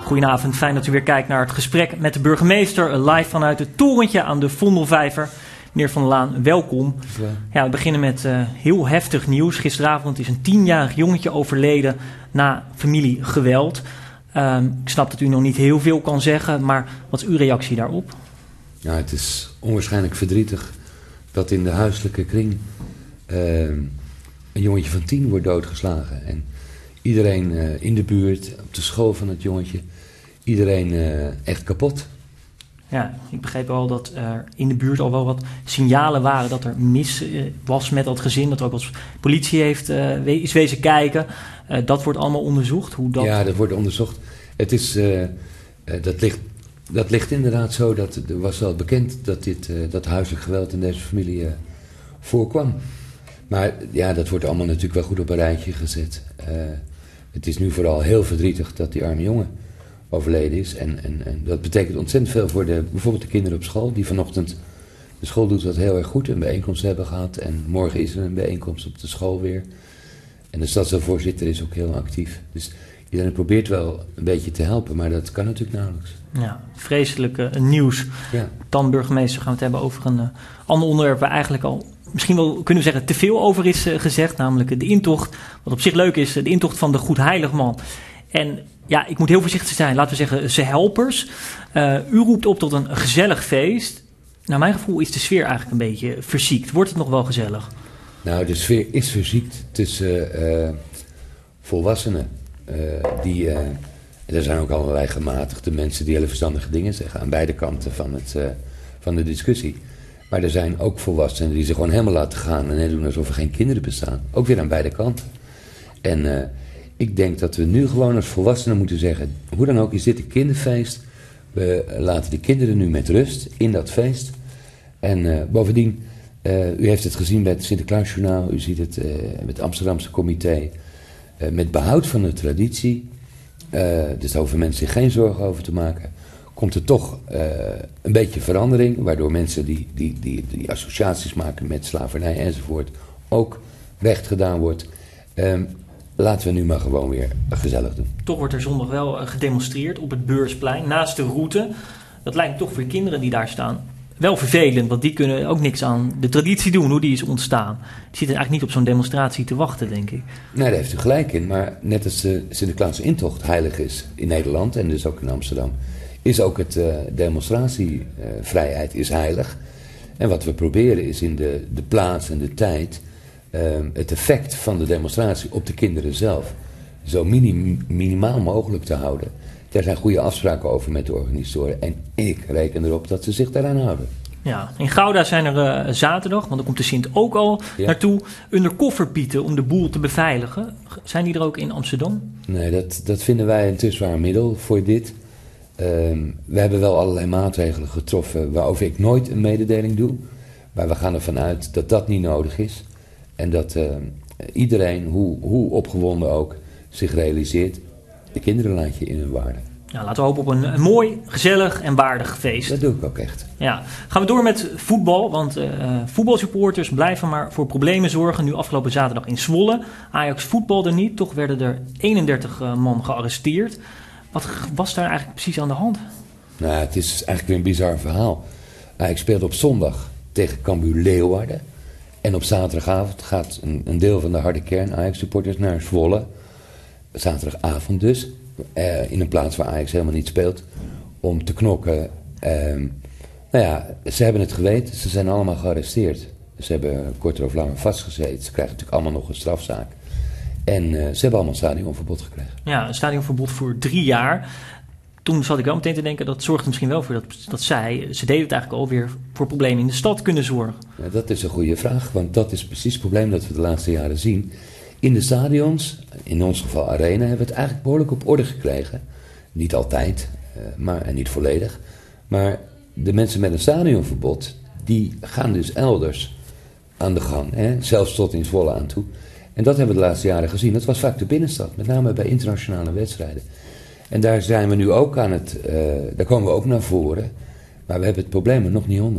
Goedenavond, fijn dat u weer kijkt naar het gesprek met de burgemeester. Live vanuit het torentje aan de Vondelvijver. Meneer Van der Laan, welkom. Ja, we beginnen met heel heftig nieuws. Gisteravond is een 10-jarig jongetje overleden na familiegeweld. Ik snap dat u nog niet heel veel kan zeggen, maar wat is uw reactie daarop? Ja, het is onwaarschijnlijk verdrietig dat in de huiselijke kring een jongetje van 10 wordt doodgeslagen. En iedereen in de buurt, op de school van het jongetje, iedereen echt kapot. Ja, ik begreep al dat er in de buurt al wel wat signalen waren dat er mis was met dat gezin. Dat er ook als politie is wezen kijken. Dat wordt allemaal onderzocht. Hoe dat... Ja, dat wordt onderzocht. Het is, dat ligt inderdaad zo dat er was wel bekend dat dat huiselijk geweld in deze familie voorkwam. Maar ja, dat wordt allemaal natuurlijk wel goed op een rijtje gezet. Het is nu vooral heel verdrietig dat die arme jongen overleden is. En dat betekent ontzettend veel voor bijvoorbeeld de kinderen op school. Die vanochtend, de school doet dat heel erg goed, een bijeenkomst hebben gehad. En morgen is er een bijeenkomst op de school weer. En de stadsdeelvoorzitter is ook heel actief. Dus iedereen probeert wel een beetje te helpen, maar dat kan natuurlijk nauwelijks. Ja, vreselijke nieuws. Ja. Dan burgemeester gaan we het hebben over een ander onderwerp waar eigenlijk al misschien wel kunnen we zeggen te veel over is gezegd. Namelijk de intocht, wat op zich leuk is, de intocht van de Goedheiligman. En ja, ik moet heel voorzichtig zijn, laten we zeggen, ze helpers. U roept op tot een gezellig feest. Naar mijn gevoel is de sfeer eigenlijk een beetje verziekt. Wordt het nog wel gezellig? Nou, de sfeer is verziekt tussen volwassenen. Er zijn ook allerlei gematigde mensen die hele verstandige dingen zeggen aan beide kanten van de discussie. Maar er zijn ook volwassenen die zich gewoon helemaal laten gaan en doen alsof er geen kinderen bestaan. Ook weer aan beide kanten. En ik denk dat we nu gewoon als volwassenen moeten zeggen, hoe dan ook is dit een kinderfeest. We laten de kinderen nu met rust in dat feest. En bovendien, u heeft het gezien bij het Sinterklaasjournaal, u ziet het met het Amsterdamse comité. Met behoud van de traditie, dus daar hoeven mensen zich geen zorgen over te maken, komt er toch een beetje verandering, waardoor mensen die associaties maken met slavernij enzovoort ook recht gedaan wordt. Laten we nu maar gewoon weer gezellig doen. Toch wordt er zondag wel gedemonstreerd op het Beursplein, naast de route. Dat lijkt toch voor kinderen die daar staan wel vervelend, want die kunnen ook niks aan de traditie doen, hoe die is ontstaan. Die zitten eigenlijk niet op zo'n demonstratie te wachten, denk ik. Nee, daar heeft u gelijk in. Maar net als de Sinterklaas intocht heilig is in Nederland en dus ook in Amsterdam, is ook het demonstratievrijheid is heilig. En wat we proberen is in de plaats en de tijd het effect van de demonstratie op de kinderen zelf zo minimaal mogelijk te houden. Daar zijn goede afspraken over met de organisatoren. En ik reken erop dat ze zich daaraan houden. Ja, in Gouda zijn er zaterdag, want dan komt de Sint ook al naartoe, undercoverpieten om de boel te beveiligen. Zijn die er ook in Amsterdam? Nee, dat vinden wij een te zwaar middel voor dit. We hebben wel allerlei maatregelen getroffen waarover ik nooit een mededeling doe. Maar we gaan ervan uit dat dat niet nodig is. En dat iedereen, hoe opgewonden ook, zich realiseert, de kinderen laat je in hun waarde. Ja, laten we hopen op een mooi, gezellig en waardig feest. Dat doe ik ook echt. Ja, gaan we door met voetbal, want voetbalsupporters blijven maar voor problemen zorgen. Nu afgelopen zaterdag in Zwolle. Ajax voetbalde niet, toch werden er 31 man gearresteerd. Wat was daar eigenlijk precies aan de hand? Nou, het is eigenlijk weer een bizar verhaal. Ajax speelde op zondag tegen Cambuur Leeuwarden. En op zaterdagavond gaat een deel van de harde kern Ajax-supporters naar Zwolle. Zaterdagavond dus. In een plaats waar Ajax helemaal niet speelt. Om te knokken. Nou ja, ze hebben het geweten. Ze zijn allemaal gearresteerd. Ze hebben korter of langer vastgezeten. Ze krijgen natuurlijk allemaal nog een strafzaak. En ze hebben allemaal stadionverbod gekregen. Ja, een stadionverbod voor 3 jaar. Toen zat ik wel meteen te denken, dat zorgt er misschien wel voor dat ze deden het eigenlijk alweer voor problemen in de stad kunnen zorgen. Ja, dat is een goede vraag, want dat is precies het probleem dat we de laatste jaren zien. In de stadions, in ons geval Arena, hebben we het eigenlijk behoorlijk op orde gekregen. Niet altijd, en niet volledig. Maar de mensen met een stadionverbod, die gaan dus elders aan de gang. Hè? Zelfs tot in Zwolle aan toe. En dat hebben we de laatste jaren gezien. Dat was vaak de binnenstad, met name bij internationale wedstrijden. En daar zijn we nu ook daar komen we ook naar voren. Maar we hebben het probleem er nog niet onder.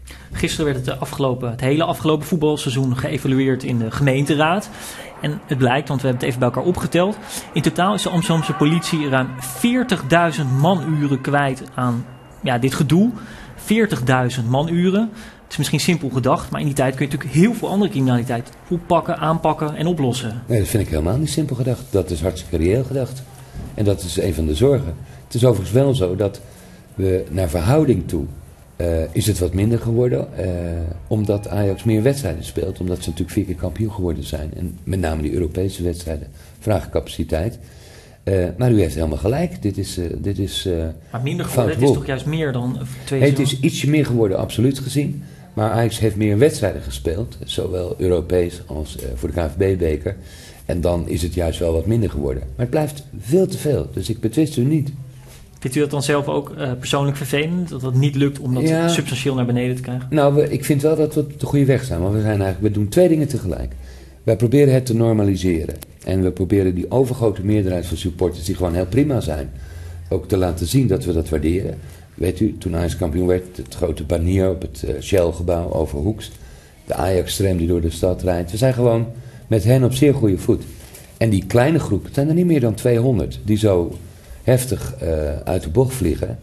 Gisteren werd het hele afgelopen voetbalseizoen geëvalueerd in de gemeenteraad. En het blijkt, want we hebben het even bij elkaar opgeteld. In totaal is de Amsterdamse politie ruim 40.000 manuren kwijt aan dit gedoe. 40.000 manuren. Het is misschien simpel gedacht, maar in die tijd kun je natuurlijk heel veel andere criminaliteit oppakken, aanpakken en oplossen. Nee, dat vind ik helemaal niet simpel gedacht. Dat is hartstikke reëel gedacht. En dat is een van de zorgen. Het is overigens wel zo dat we naar verhouding toe is het wat minder geworden. Omdat Ajax meer wedstrijden speelt. Omdat ze natuurlijk 4 keer kampioen geworden zijn. En met name die Europese wedstrijden vragen capaciteit. Maar u heeft helemaal gelijk. Dit is maar minder geworden, het is toch juist meer dan 2 jaar? Het is ietsje meer geworden, absoluut gezien. Maar Ajax heeft meer wedstrijden gespeeld. Zowel Europees als voor de KNVB-beker. En dan is het juist wel wat minder geworden. Maar het blijft veel te veel. Dus ik betwist u niet. Vindt u dat dan zelf ook persoonlijk vervelend? Dat het niet lukt om dat substantieel naar beneden te krijgen? Nou, ik vind wel dat we op de goede weg zijn. Want we doen 2 dingen tegelijk. Wij proberen het te normaliseren. En we proberen die overgrote meerderheid van supporters, die gewoon heel prima zijn, ook te laten zien dat we dat waarderen. Weet u, toen Ajax kampioen werd, het grote banier op het Shell-gebouw over Hoeks. De Ajax-tram die door de stad rijdt. We zijn gewoon met hen op zeer goede voet. En die kleine groep, het zijn er niet meer dan 200, die zo heftig uit de bocht vliegen.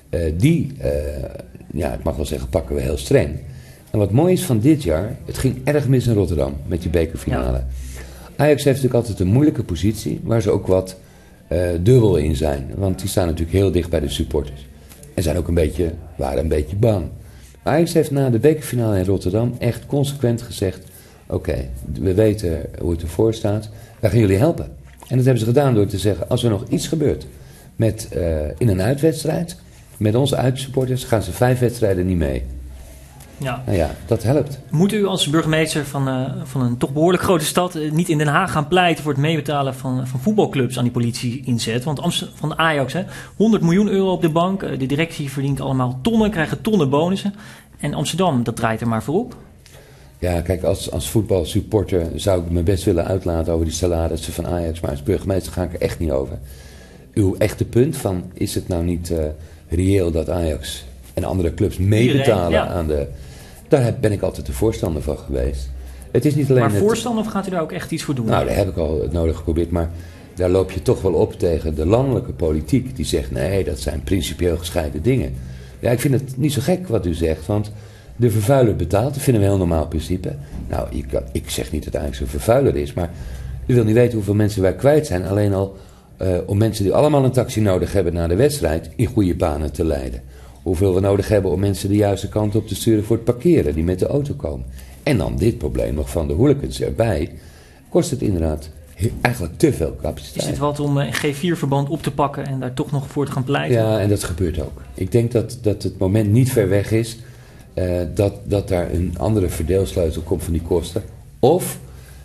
Ik mag wel zeggen, pakken we heel streng. En wat mooi is van dit jaar, het ging erg mis in Rotterdam met die bekerfinale. Ja. Ajax heeft natuurlijk altijd een moeilijke positie, waar ze ook wat dubbel in zijn. Want die staan natuurlijk heel dicht bij de supporters. En zijn ook waren een beetje bang. Maar Ajax heeft na de bekerfinale in Rotterdam echt consequent gezegd, oké, we weten hoe het ervoor staat, wij gaan jullie helpen. En dat hebben ze gedaan door te zeggen, als er nog iets gebeurt in een uitwedstrijd, met onze uitsupporters gaan ze 5 wedstrijden niet mee. Ja. Nou ja, dat helpt. Moet u als burgemeester van een toch behoorlijk grote stad niet in Den Haag gaan pleiten voor het meebetalen van voetbalclubs aan die politie inzet? Want van Ajax, 100 miljoen euro op de bank, de directie verdient allemaal tonnen, krijgen tonnen bonussen. En Amsterdam, dat draait er maar voor op. Ja, kijk, als voetbalsupporter zou ik me best willen uitlaten over die salarissen van Ajax, maar als burgemeester ga ik er echt niet over. Uw echte punt van, is het nou niet reëel dat Ajax en andere clubs meebetalen aan de... Daar ben ik altijd de voorstander van geweest. Het is niet alleen maar voorstander of gaat u daar ook echt iets voor doen? Nou, daar heb ik al het nodig geprobeerd. Maar daar loop je toch wel op tegen de landelijke politiek. Die zegt, nee, dat zijn principieel gescheiden dingen. Ja, ik vind het niet zo gek wat u zegt. Want de vervuiler betaalt. Dat vinden we een heel normaal principe. Nou, ik zeg niet dat Ajax een vervuiler is. Maar u wil niet weten hoeveel mensen wij kwijt zijn. Alleen al om mensen die allemaal een taxi nodig hebben naar de wedstrijd in goede banen te leiden. Hoeveel we nodig hebben om mensen de juiste kant op te sturen voor het parkeren, die met de auto komen. En dan dit probleem nog van de hooligans erbij, kost het inderdaad eigenlijk te veel capaciteit. Is het wat om een G4-verband op te pakken en daar toch nog voor te gaan pleiten? Ja, en dat gebeurt ook. Ik denk dat het moment niet ver weg is dat daar een andere verdeelsleutel komt van die kosten. Of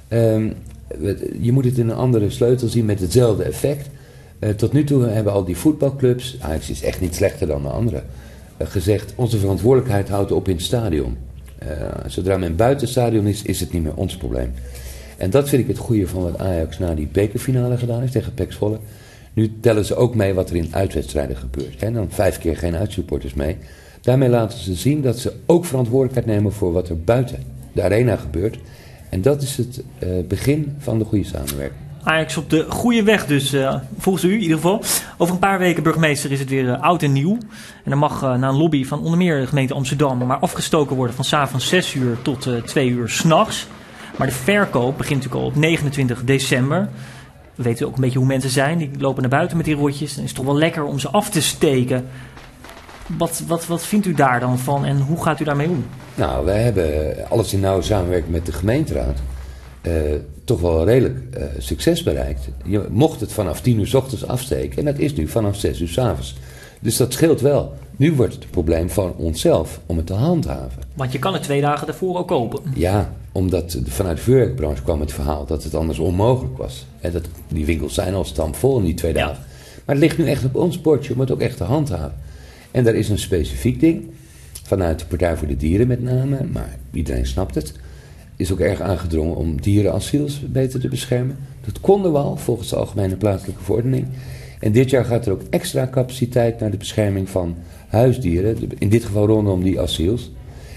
je moet het in een andere sleutel zien met hetzelfde effect. Tot nu toe hebben al die voetbalclubs, Ajax is echt niet slechter dan de andere, gezegd, onze verantwoordelijkheid houdt op in het stadion. Zodra men buiten het stadion is het niet meer ons probleem. En dat vind ik het goede van wat Ajax na die bekerfinale gedaan heeft tegen PEC Zwolle. Nu tellen ze ook mee wat er in uitwedstrijden gebeurt. En dan 5 keer geen uitsupporters mee. Daarmee laten ze zien dat ze ook verantwoordelijkheid nemen voor wat er buiten de arena gebeurt. En dat is het begin van de goede samenwerking. Ajax op de goede weg dus, volgens u in ieder geval. Over een paar weken, burgemeester, is het weer oud en nieuw. En er mag na een lobby van onder meer de gemeente Amsterdam maar afgestoken worden van 's avonds 6 uur tot 2 uur 's nachts. Maar de verkoop begint natuurlijk al op 29 december. We weten ook een beetje hoe mensen zijn. Die lopen naar buiten met die rotjes. Dan is het toch wel lekker om ze af te steken. Wat vindt u daar dan van en hoe gaat u daarmee om? Nou, wij hebben alles in nauwe samenwerking met de gemeenteraad toch wel redelijk succes bereikt. Je mocht het vanaf 10 uur 's ochtends afsteken en dat is nu vanaf 6 uur 's avonds. Dus dat scheelt wel. Nu wordt het probleem van onszelf om het te handhaven. Want je kan het 2 dagen daarvoor ook kopen. Ja, omdat vanuit de vuurwerkbranche kwam het verhaal dat het anders onmogelijk was. En die winkels zijn al stampvol in die 2 dagen. Ja. Maar het ligt nu echt op ons bordje om het ook echt te handhaven. En daar is een specifiek ding, vanuit de Partij voor de Dieren met name, maar iedereen snapt het, is ook erg aangedrongen om dierenasiels beter te beschermen. Dat konden we al, volgens de Algemene Plaatselijke Verordening. En dit jaar gaat er ook extra capaciteit naar de bescherming van huisdieren, in dit geval rondom die asiels.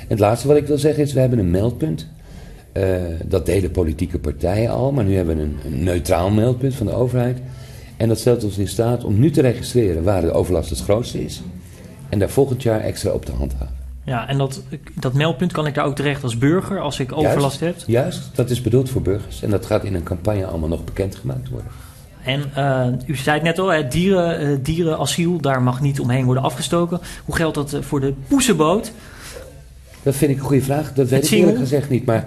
En het laatste wat ik wil zeggen is, we hebben een meldpunt. Dat deden politieke partijen al, maar nu hebben we een neutraal meldpunt van de overheid. En dat stelt ons in staat om nu te registreren waar de overlast het grootste is. En daar volgend jaar extra op te handhaven. Ja, en dat meldpunt, kan ik daar ook terecht als burger als ik overlast heb? Juist, dat is bedoeld voor burgers. En dat gaat in een campagne allemaal nog bekendgemaakt worden. En u zei het net al, dierenasiel, daar mag niet omheen worden afgestoken. Hoe geldt dat voor de poesenboot? Dat vind ik een goede vraag. Dat weet ik eerlijk gezegd niet. Maar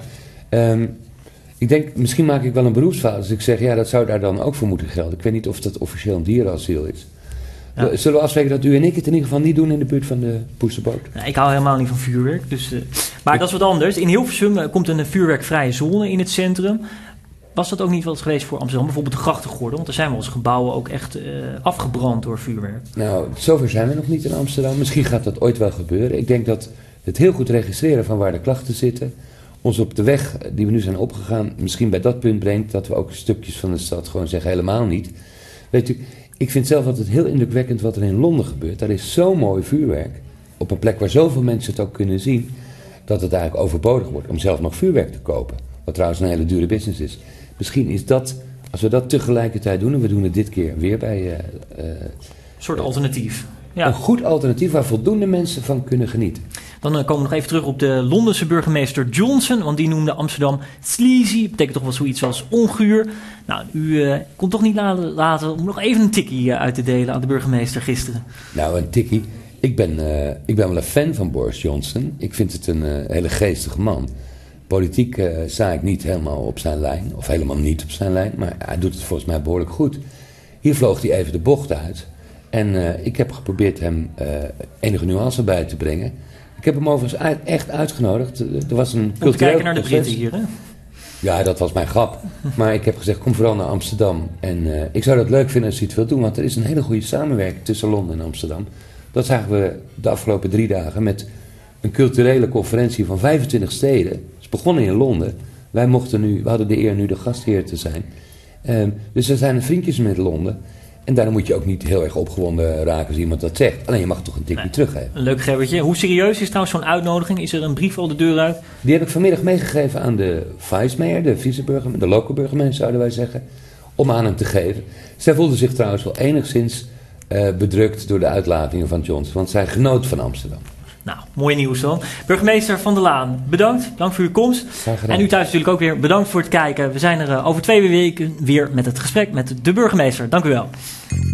ik denk, misschien maak ik wel een beroepsfout als ik zeg, ja, dat zou daar dan ook voor moeten gelden. Ik weet niet of dat officieel een dierenasiel is. Ja. Zullen we afspreken dat u en ik het in ieder geval niet doen in de buurt van de poesenboot? Nou, ik hou helemaal niet van vuurwerk. Dus, maar dat is wat anders. In Hilversum komt een vuurwerkvrije zone in het centrum. Was dat ook niet wat geweest voor Amsterdam? Bijvoorbeeld de grachtengordel? Want er zijn wel eens gebouwen ook echt afgebrand door vuurwerk. Nou, zover zijn we nog niet in Amsterdam. Misschien gaat dat ooit wel gebeuren. Ik denk dat het heel goed registreren van waar de klachten zitten ons op de weg die we nu zijn opgegaan misschien bij dat punt brengt dat we ook stukjes van de stad gewoon zeggen helemaal niet. Weet u, ik vind zelf altijd heel indrukwekkend wat er in Londen gebeurt. Daar is zo mooi vuurwerk op een plek waar zoveel mensen het ook kunnen zien, dat het eigenlijk overbodig wordt om zelf nog vuurwerk te kopen. Wat trouwens een hele dure business is. Misschien is dat, als we dat tegelijkertijd doen, en we doen het dit keer weer bij een soort alternatief. Ja. Een goed alternatief waar voldoende mensen van kunnen genieten. Dan komen we nog even terug op de Londense burgemeester Johnson, want die noemde Amsterdam sleazy. Dat betekent toch wel zoiets als onguur. Nou, u kon toch niet laten om nog even een tikkie uit te delen aan de burgemeester gisteren. Nou, een tikkie. Ik ben wel een fan van Boris Johnson. Ik vind het een hele geestige man. Politiek sta ik niet helemaal op zijn lijn, of helemaal niet op zijn lijn, maar hij doet het volgens mij behoorlijk goed. Hier vloog hij even de bocht uit. En ik heb geprobeerd hem enige nuance bij te brengen. Ik heb hem overigens echt uitgenodigd. Er was een cultureel... Om te kijken naar de Britten hier, hè? Ja, dat was mijn grap. Maar ik heb gezegd, kom vooral naar Amsterdam. En ik zou dat leuk vinden als je het wilt doen, want er is een hele goede samenwerking tussen Londen en Amsterdam. Dat zagen we de afgelopen 3 dagen met een culturele conferentie van 25 steden. Het is begonnen in Londen. We hadden de eer nu de gastheer te zijn. Dus we zijn vriendjes met Londen. En daarom moet je ook niet heel erg opgewonden raken als iemand dat zegt. Alleen je mag toch een tikje teruggeven. Een leuk Gerbertje. Hoe serieus is trouwens zo'n uitnodiging? Is er een brief al de deur uit? Die heb ik vanmiddag meegegeven aan de vice-mayor, de viceburgemeester, de lokale burgemeester zouden wij zeggen. Om aan hem te geven. Zij voelde zich trouwens wel enigszins bedrukt door de uitlatingen van Johnson. Want zij genoot van Amsterdam. Nou, mooi nieuws dan. Burgemeester Van der Laan, bedankt. Dank voor uw komst. En u thuis natuurlijk ook weer bedankt voor het kijken. We zijn er over 2 weken weer met het gesprek met de burgemeester. Dank u wel.